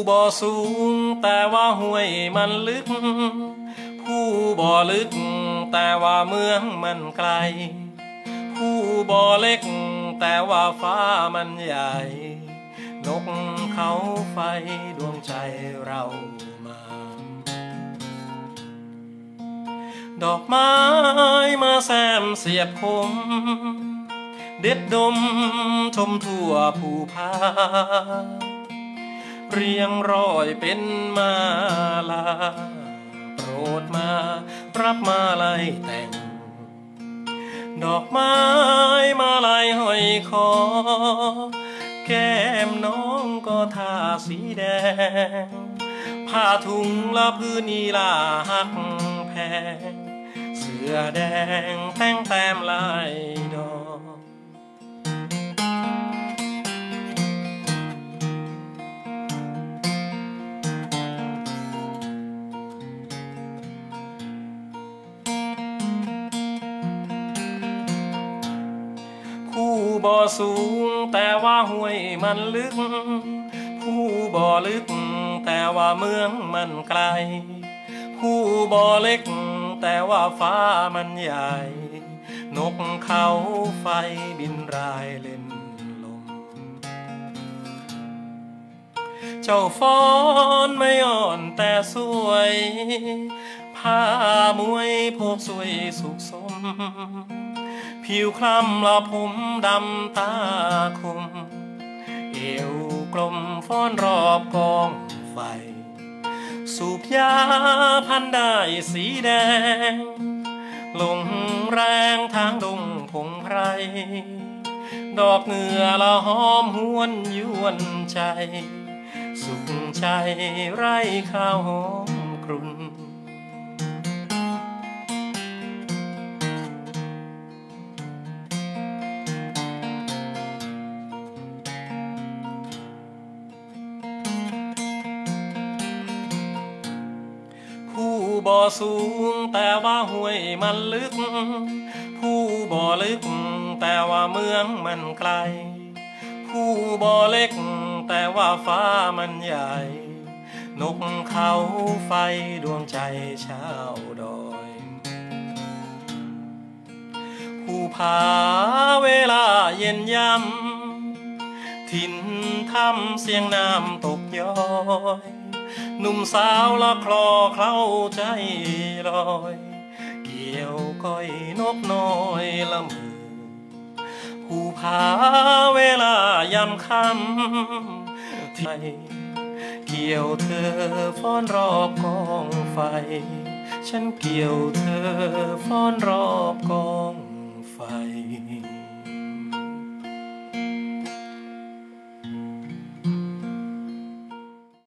บ่อสูงแต่ว่าห้วยมันลึกผู้บ่อลึกแต่ว่าเมืองมันไกลผู้บ่อเล็กแต่ว่าฟ้ามันใหญ่นกเขาไฟดวงใจเรามาดอกไม้มาแซมเสียบผมเด็ดดมชมทั่วภูผาเรียงร้อยเป็นมาลาโปรดมารับมาลัยแต่งดอกไม้มาลัยห้อยคอแก้มน้องก็ทาสีแดงผ้าถุงละพื้นนีลาหักแพงเสื้อแดงแต่งแต้มลายดอกผู้บ่อสูงแต่ว่าห้วยมันลึกผู้บ่อลึกแต่ว่าเมืองมันไกลผู้บ่อเล็กแต่ว่าฟ้ามันใหญ่นกเขาไฟบินรายเล่นลมเจ้าฟ้อนไม่อ่อนแต่สวยผ้ามวยพวกสวยสุขสมผิวคล้ำละผมดำตาคมเอวกลมฟ้อนรอบกองไฟสูบยาพันได้สีแดงลงแรงทางดงพงไพรดอกเหงื่อละหอมหวนยวนใจสุขใจไร่ข้าวหอมกรุ่นผู้บ่อสูงแต่ว่าห้วยมันลึกผู้บ่อลึกแต่ว่าเมืองมันไกลผู้บ่อเล็กแต่ว่าฟ้ามันใหญ่นกเขาไฟดวงใจชาวดอยผู้ผาเวลาเย็นยำถิ่นทำเสียงน้ำตกย้อยหนุ่มสาวละคลอเคล้าใจลอยเกี่ยวก้อยนกน้อยละมือผู้ผาเวลายำค่ำที่เกี่ยวเธอฟ้อนรอบกองไฟฉันเกี่ยวเธอฟ้อนรอบกองไฟ